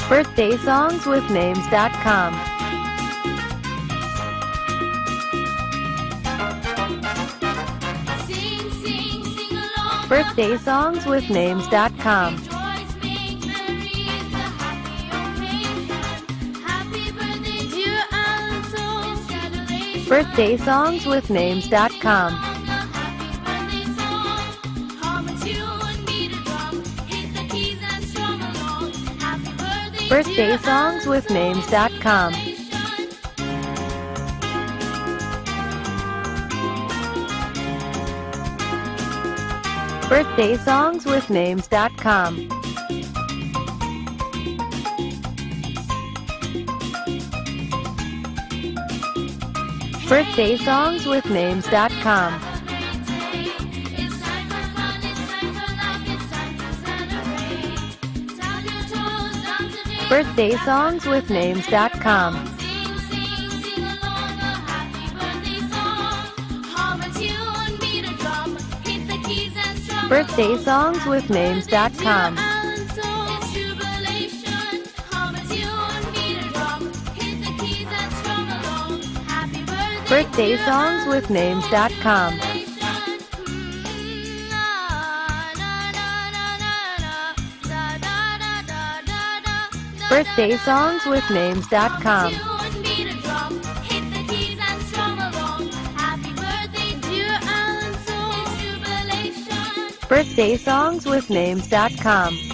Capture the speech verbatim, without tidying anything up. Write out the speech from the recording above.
birthday songs with names dot com. Sing, sing, sing along. birthday songs with names dot com. Joys make memories, a happy occasion. Happy birthday, dear Alan Soul. Congratulations. birthday songs with names dot com. Happy birthday song. Hum a tune, beat a drum, hit the keys and strum along. Happy birthday, birthday dear songs with Alan names Soul. dot com. birthday songs with names dot com. birthday songs with names dot com. It's time for fun, it's time for life, it's time to celebrate. Tap your toes, dance a jig. birthday songs with names dot com. Sing, sing, sing along a happy birthday song. Hum a tune, beat a drum, hit the keys and strum birthday along. songs with names dot com. Alan Soul. It's jubilation. Hum a tune, beat a drum, hit the keys and strum along. Happy birthday, birthday dear songs with Alan names dot com. Soul. birthday songs with names dot com. birthday songs with names dot com.